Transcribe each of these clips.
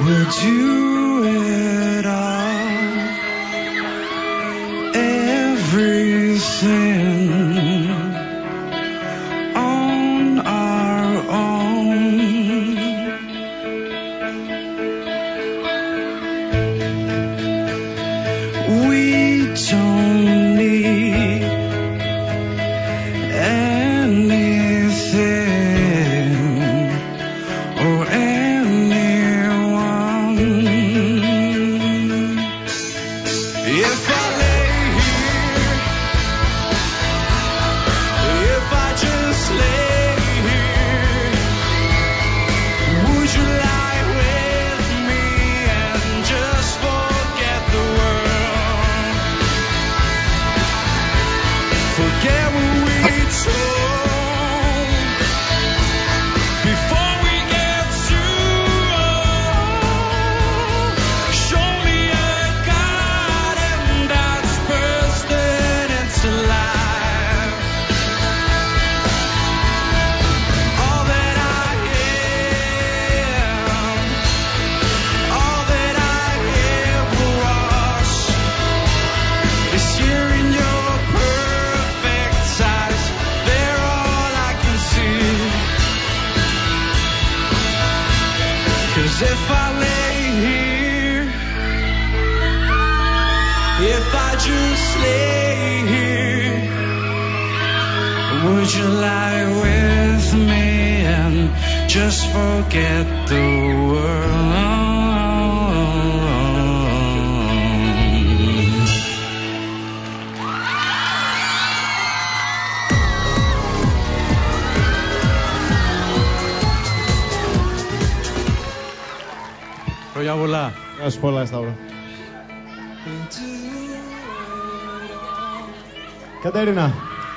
we'll do it all, everything on our own. We don't need anything or anyone. If I lay here, if I just lay here, would you lie with me and just forget the world? Forget what we told before we get too old. Show me a garden that's bursting into life. All that I am, all that I ever was, is here in your perfect eyes. They're all I can see. 'Cause if I lay here, if I just lay here, would you lie with me and just forget the world? Χρόνια πολλά. Γεια σου πολλά, Σταύρο. Κατερίνα.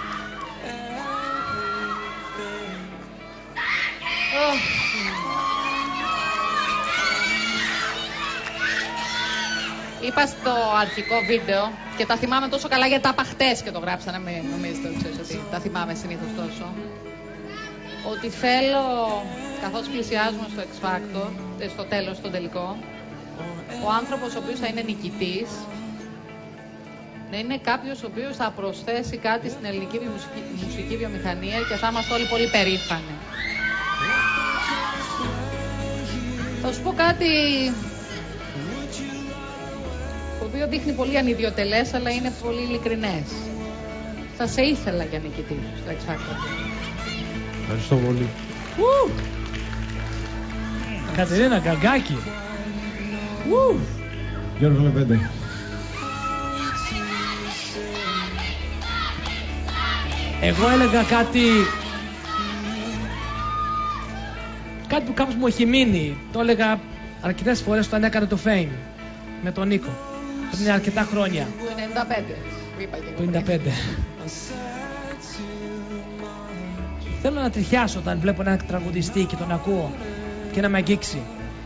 Είπα στο αρχικό βίντεο και τα θυμάμαι τόσο καλά γιατί τα είπα χτες και το γράψανε, μην νομίζετε ότι τα θυμάμαι συνήθως τόσο. Ότι θέλω, καθώς πλησιάζουμε στο X Factor, στο τέλος, στο τελικό, ο άνθρωπος ο οποίος θα είναι νικητής να είναι κάποιος ο οποίος θα προσθέσει κάτι στην ελληνική μουσική βιομηχανία και θα είμαστε όλοι πολύ περήφανοι. Θα σου πω κάτι το οποίο δείχνει πολύ ανιδιοτελές, αλλά είναι πολύ ειλικρινές. Θα σε ήθελα για νικητή στο X Factor. Ευχαριστώ πολύ. Κατερίνα, γκαγκάκι. Γιώργο Λεπέντε. Εγώ έλεγα κάτι που κάπως μου έχει μείνει. Το έλεγα αρκετές φορές όταν έκανε το Fame με τον Νίκο. Πριν αρκετά χρόνια. Το 95. Το 95. Θέλω να τριχιάσω όταν βλέπω έναν τραγουδιστή και τον ακούω και να με αγγίξει.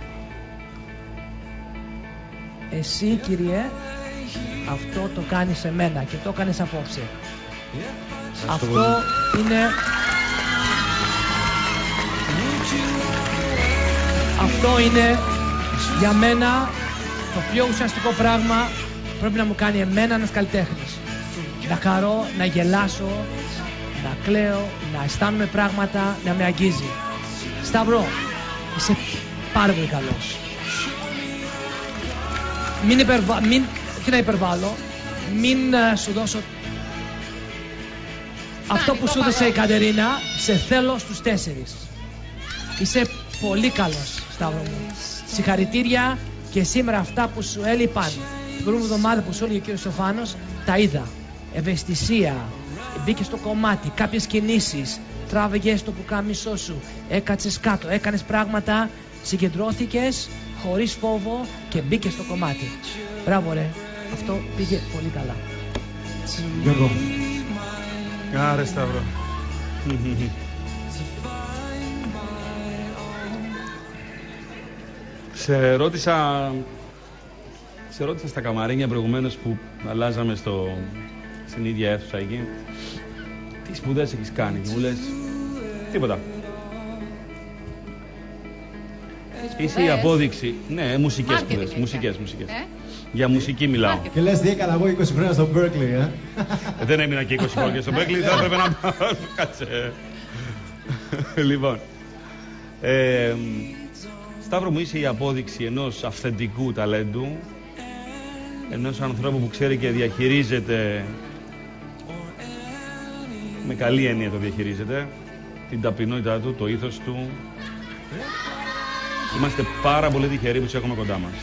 Εσύ, Κύριε, αυτό το κάνεις σε μένα και το κάνεις απόψε. Αυτό είναι για μένα το πιο ουσιαστικό πράγμα που πρέπει να μου κάνει εμένα ένας καλλιτέχνης. Να χαρώ, να γελάσω, να κλαίω, να αισθάνομαι πράγματα, να με αγγίζει. Σταύρο, είσαι πάρα πολύ καλός. Όχι να υπερβάλλω, μην σου δώσω αυτό που σου έδωσε η Κατερίνα, σε θέλω στους 4. Είσαι πολύ καλός, Σταύρο μου. Συγχαρητήρια και σήμερα αυτά που σου έλειπαν την προηγούμενη εβδομάδα που σου έλεγε ο κύριος Σοφάνος, τα είδα. Ευαισθησία, μπήκε στο κομμάτι, κάποιες κινήσεις, τράβηγες το πουκάμισό σου, έκατσες κάτω, έκανες πράγματα, συγκεντρώθηκες χωρίς φόβο και μπήκες στο κομμάτι. Μπράβο ρε, αυτό πήγε πολύ καλά. Γιώργο. Άρε Σταύρο. Σε ρώτησα στα καμαρίνια προηγουμένως που αλλάζαμε στην ίδια αίθουσα εκεί. Τι σπουδές έχεις κάνει και μου λες τίποτα. Είσαι η απόδειξη. Ναι, μουσικές Marketing σπουδές. έχεις Μουσικές. κάνει. Για μουσική μιλάω. Και λες τι έκανα εγώ 20 χρόνια στο Berkeley, Δεν έμεινα και 20 χρόνια στο Berkeley, θα έπρεπε να πάω. Κάτσε. Λοιπόν. Σταύρο μου, είσαι η απόδειξη ενός αυθεντικού ταλέντου, ενός ανθρώπου που ξέρει και διαχειρίζεται, με καλή έννοια το διαχειρίζεται, την ταπεινότητά του, το ήθος του. Είμαστε πάρα πολύ τυχεροί που σε έχουμε κοντά μας.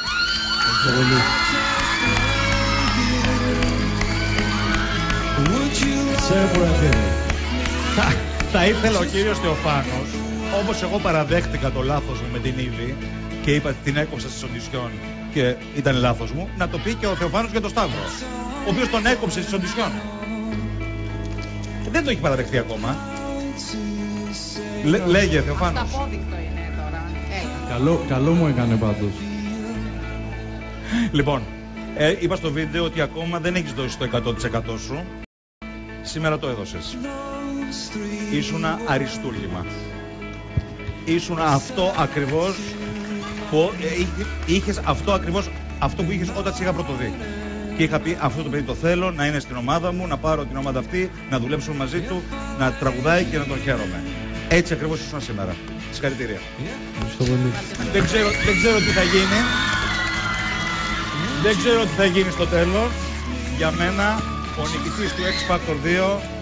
Θα ήθελα ο κύριος Θεοφάνος, όπως εγώ παραδέχτηκα το λάθος μου με την Ήβη και είπα την έκοψα στις οντισιόν και ήταν λάθος μου, να το πει και ο Θεοφάνος για τον Σταύρο, ο οποίος τον έκοψε στις οντισιόν. Δεν το έχει παραδεχτεί ακόμα. Λέγε Θεοφάνος. Αυταπόδεικτο είναι τώρα. Καλό μου έκανε πάντως. Λοιπόν, είπα στο βίντεο ότι ακόμα δεν έχεις δώσει το 100% σου. Σήμερα το έδωσες. Ήσουνα αριστούργημα. Ήσουνα αυτό ακριβώς που είχες αυτό ακριβώς, αυτό που είχες όταν σε είχα πρωτοδεί. Και είχα πει αυτό το παιδί το θέλω, να είναι στην ομάδα μου, να πάρω την ομάδα αυτή, να δουλέψουμε μαζί του, να τραγουδάει και να τον χαίρομαι. Έτσι ακριβώς ήσουν σήμερα. Συγχαρητήρια. Δεν ξέρω τι θα γίνει. Δεν ξέρω τι θα γίνει στο τέλος. Για μένα, ο νικητής του X Factor 2